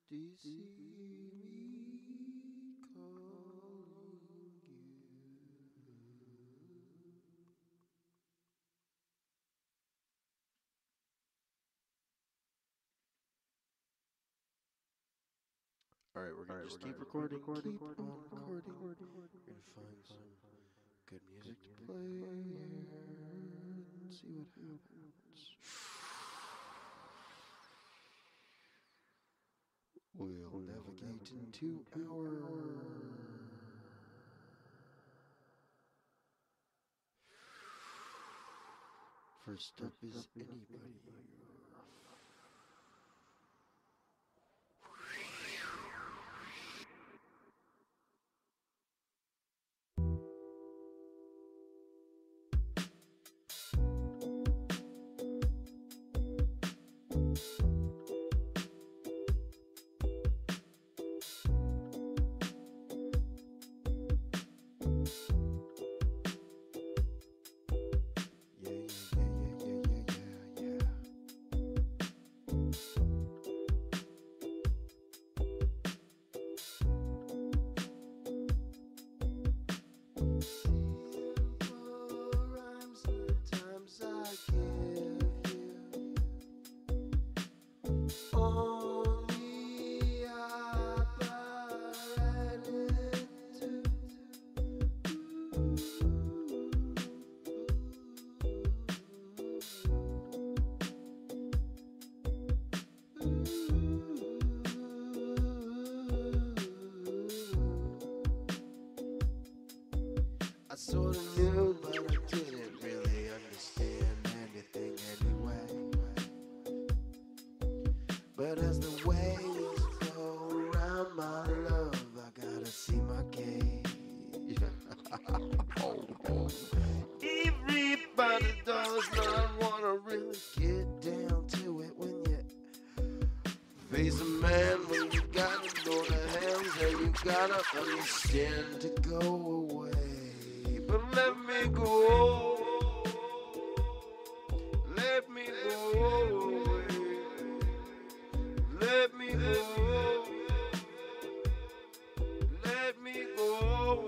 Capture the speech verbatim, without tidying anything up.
Do you see me calling you? Alright, we're gonna just keep recording, keep on recording. We're gonna find some good music to play and see what happens. We'll navigate into our first up is anybody. I sorta knew, but I didn't really understand anything anyway. But as the waves go around my love, I gotta see my cage. Everybody does not wanna really get down to it when you face a man, when you gotta know the hands and you gotta understand to go away. But let me go, let me go, let me go, let me go.